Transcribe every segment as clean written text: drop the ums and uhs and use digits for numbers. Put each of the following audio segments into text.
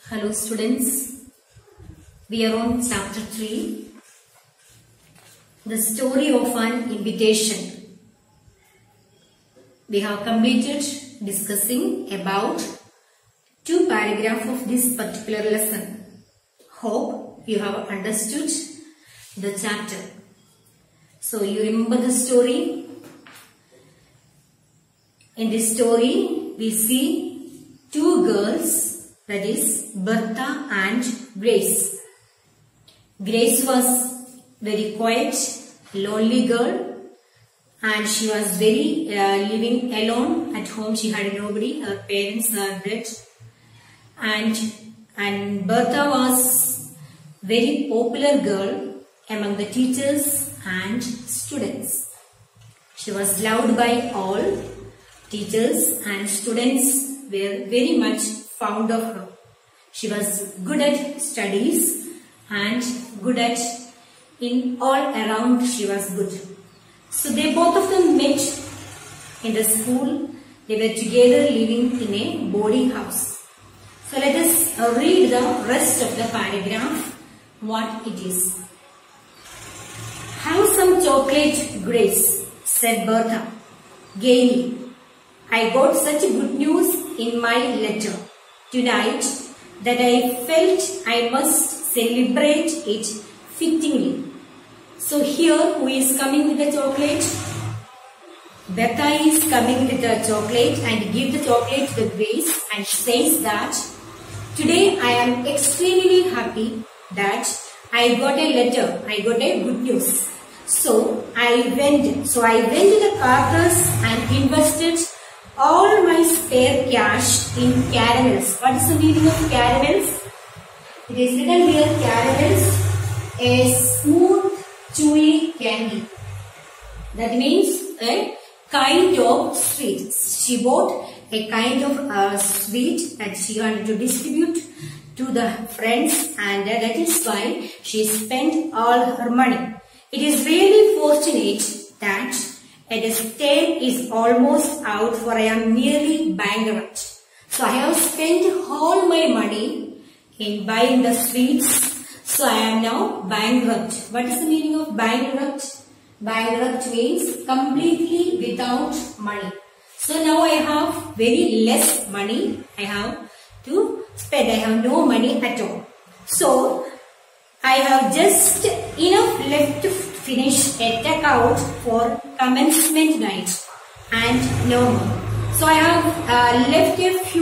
Hello students, we are on chapter 3, the story of an invitation. We have completed discussing about 2 paragraphs of this particular lesson. Hope you have understood the chapter. So you remember the story? In this story we see 2 girls, that is Bertha and Grace. Grace was very quiet, lonely girl, and she was very living alone at home. She had nobody. Her parents are dead. And Bertha was very popular girl among the teachers and students. She was loved by all. Teachers and students were very much fond of her. She was good at studies and good at in all around she was good. So they both of them met in the school. They were together living in a boarding house. So let us read the rest of the paragraph, what it is. Have some chocolate, Grace, said Bertha gaily. I got such good news in my letter tonight that I felt I must celebrate it fittingly. So here, who is coming with the chocolate? Bertha is coming with the chocolate and give the chocolate to Grace and says that today I am extremely happy that I got a letter, I got a good news. So I went to the Carter's and invested all my spare cash in caramels. What is the meaning of caramels? It is written here, caramels, a smooth, chewy candy. That means a kind of sweet. She bought a kind of sweet that she wanted to distribute to the friends, and that is why she spent all her money. It is really fortunate that the term is almost out, for I am nearly bankrupt. So I have spent all my money in buying the sweets. So I am now bankrupt. What is the meaning of bankrupt? Bankrupt means completely without money. So now I have very less money I have to spend. I have no money at all. So I have just enough left to finish a takeout for commencement night and no more. So I have left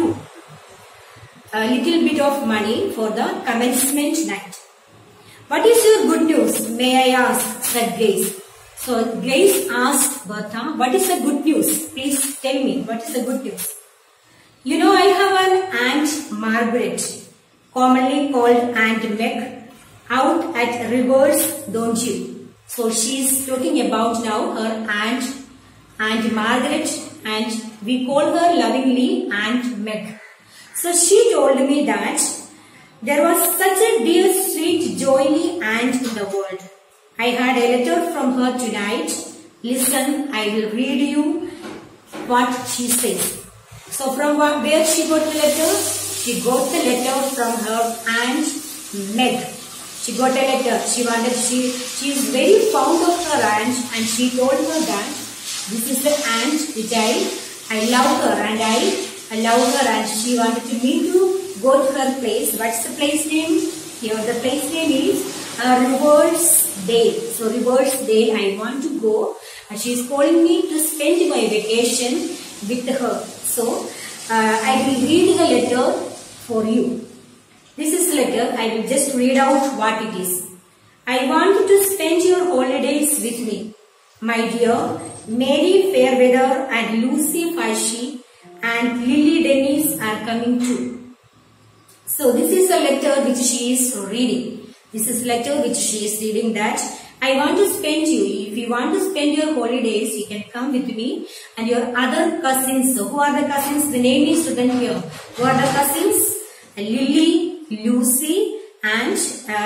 a little bit of money for the commencement night. What is your good news, may I ask, said Grace. So Grace asked Bertha, what is the good news? Please tell me, what is the good news? You know, I have an Aunt Margaret, commonly called Aunt Meg, out at Rivers, don't you? So she is talking about now her Aunt Margaret, and we call her lovingly Aunt Meg. So she told me that there was such a dear, sweet, jolly aunt in the world. I had a letter from her tonight. Listen, I will read you what she says. So from where she got the letter? She got the letter from her Aunt Meg. She got a letter. She is very fond of her aunt, and she told her that this is the aunt which I love her, and I love her, and she wanted me to go to her place. What's the place name? Here the place name is Rivers Dale. So Rivers Dale, I want to go, and she is calling me to spend my vacation with her. So I will read the letter for you. This is the letter. I will just read out what it is. I want you to spend your holidays with me. My dear, Mary Fairweather and Lucy Fashie and Lily Dennis are coming too. So this is a letter which she is reading. This is a letter which she is reading that I want to spend you. If you want to spend your holidays, you can come with me and your other cousins. So who are the cousins? The name is written here. Who are the cousins? Lily, Lucy and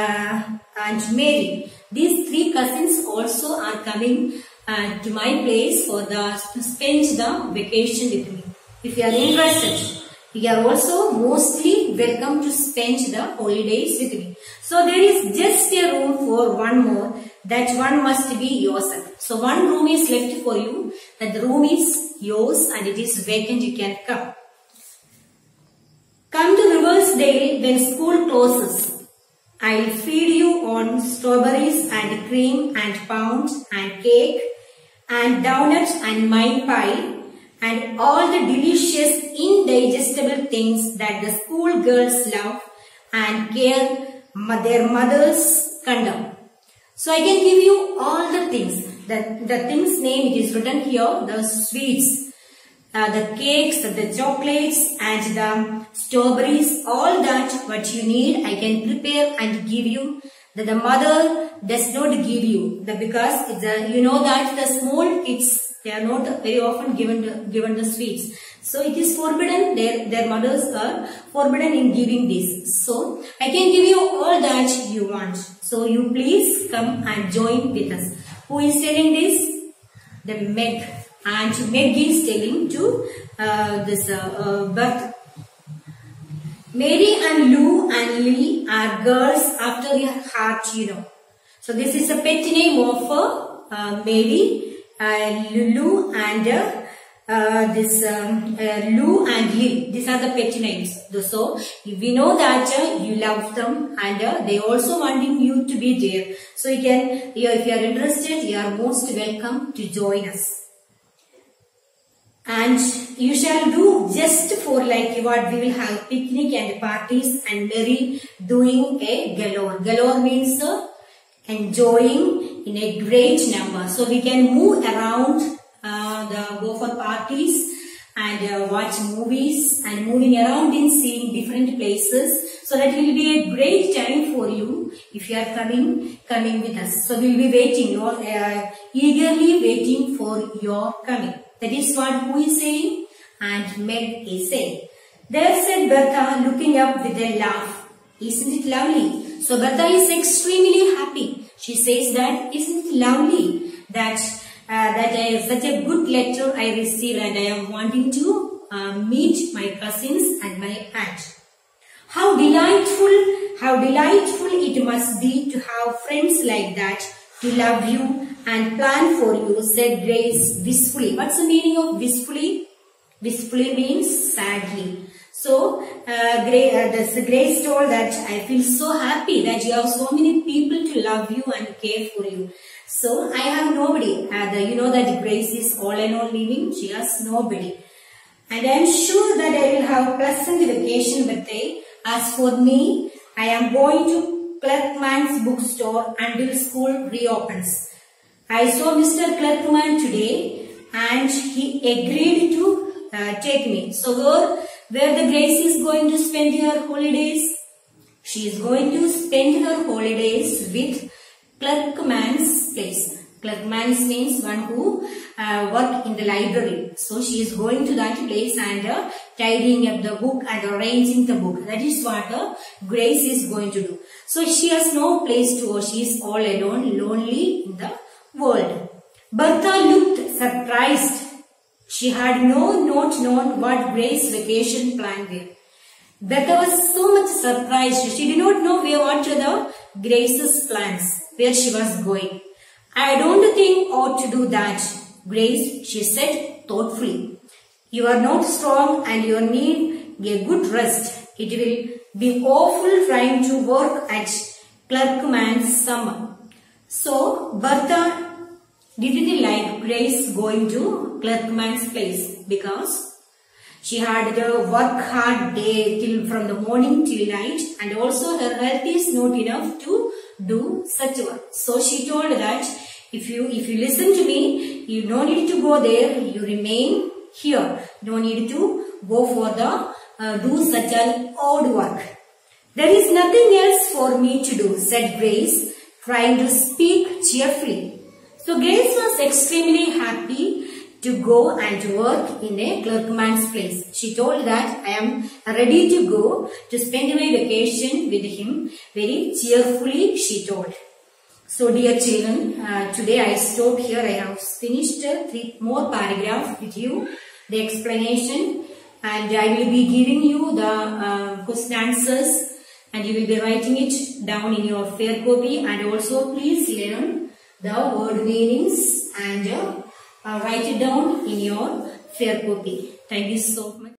Mary. These 3 cousins also are coming to my place to spend the vacation with me. If you are interested, You are also mostly welcome to spend the holidays with me. So there is just a room for one more. That one must be yourself. So one room is left for you. That the room is yours and it is vacant. You can come. Come to Riversdale when school closes. I'll feed you on strawberries and cream and pound and cake and donut and mine pie and all the delicious indigestible things that the school girls love and care their mothers condemn. So I can give you all the things. The things name it is written here, the sweets, the cakes, the chocolates and the strawberries, all that what you need I can prepare and give you. That the mother does not give you because it's you know that the small kids they are not very often given the sweets. So it is forbidden. Their mothers are forbidden in giving this. So I can give you all that you want. So you please come and join with us. Who is telling this? The Meg. And Meg is telling to this Bertha. Mary and Lou and Lee are girls after your heart, you know. So this is a pet name of Mary, Lulu and Lou and Lee. These are the pet names. So we know that you love them and they also wanting you to be there. So you can, if you are interested, you are most welcome to join us. And you shall do just for like what we will have picnic and parties and merry doing a galore. Galore means enjoying in a great number. So we can move around, go for parties and watch movies and moving around in seeing different places. So that will be a great time for you if you are coming with us. So we will be waiting, eagerly waiting for your coming. That is what who is saying and Meg is saying. There said Bertha looking up with a laugh. Isn't it lovely? So Bertha is extremely happy. She says that isn't it lovely that such a good letter I received and I am wanting to meet my cousins and my aunt. How delightful it must be to have friends like that to love you and plan for you, said Grace wistfully. What's the meaning of wistfully? Wistfully means sadly. So, Grace told that I feel so happy that you have so many people to love you and care for you. So, I have nobody. You know that Grace is all alone living. She has nobody. And I am sure that I will have a pleasant vacation birthday. As for me, I am going to Clerkman's bookstore until school reopens. I saw Mr. Clerkman today and he agreed to take me. So where the Grace is going to spend her holidays? She is going to spend her holidays with Clerkman's place. Clerkman's means one who work in the library. So she is going to that place and tidying up the book and arranging the book. That is what Grace is going to do. So she has no place to go. She is all alone, lonely in the world. Bertha looked surprised. She had not known what Grace's vacation plan were. Bertha was so much surprised. She did not know what were the Grace's plans, where she was going. I don't think ought to do that, Grace, she said thoughtfully. You are not strong and you need a good rest. It will be awful trying to work at Clerkman's summer. So, Bertha didn't like Grace going to Clerkman's place because she had to work hard day till from the morning till night and also her health is not enough to do such work. So she told that if you listen to me, you don't need to go there, you remain here. No need to go for the do such an odd work. There is nothing else for me to do, said Grace, trying to speak cheerfully. So Grace was extremely happy to go and work in a Clerkman's place. She told that I am ready to go to spend my vacation with him. Very cheerfully she told. So dear children, today I stop here. I have finished 3 more paragraphs with you. The explanation and I will be giving you the question answers, and you will be writing it down in your fair copy. And also please learn the word meanings and write it down in your fair copy. Thank you so much.